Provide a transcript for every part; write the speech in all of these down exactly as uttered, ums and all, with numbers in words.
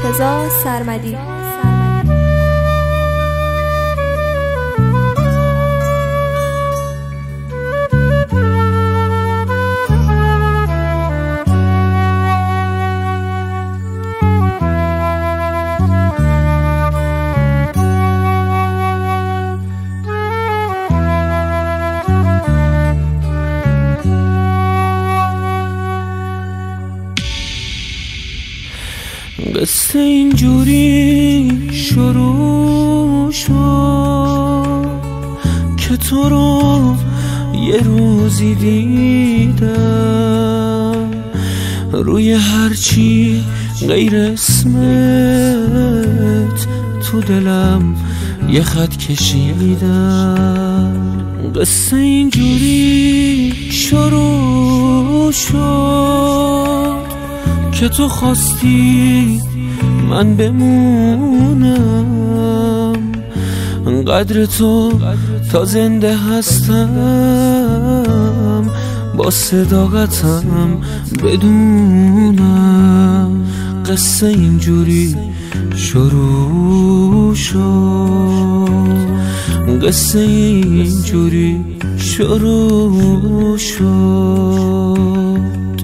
مرتضی سرمدی. قصه اینجوری شروع شد که تو رو یه روزی دیدم روی هرچی غیر اسمت تو دلم یه خط کشیدم. قصه اینجوری شروع شد که تو خواستی من بمونم، قدر تو تا زنده هستم با صداقتم بدونم. قصه اینجوری شروع شد، قصه اینجوری شروع شد.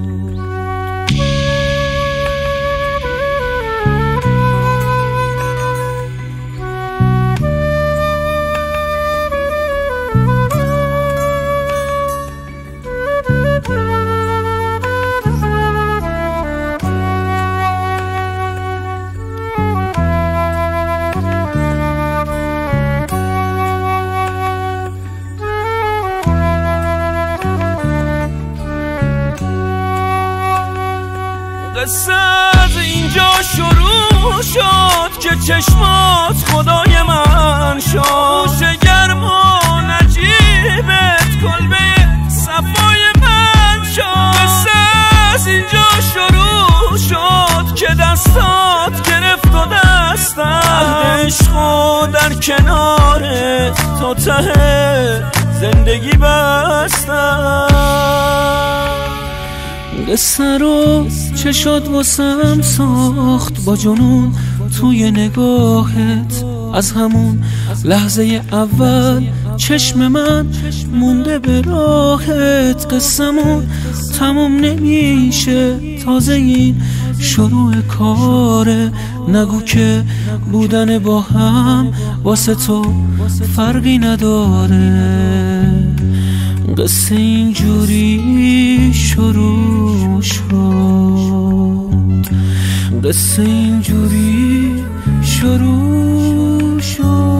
قصه از اینجا شروع شد که چشمات خدای من شد، گرم و نجیبت کلبه صفای من شد. قصه از اینجا شروع شد که دستات گرفت و دستم عشق و در کنار تو ته زندگی بستم. قصه رو چه شد واسم ساخت با جنون توی نگاهت، از همون لحظه اول چشم من مونده به راهت. قصه‌مون تموم نمیشه، تازه این شروع کاره. نگو که بودن با هم واسه تو فرقی نداره. قصه اینجوری شروع شد، قصه اینجوری شروع شد.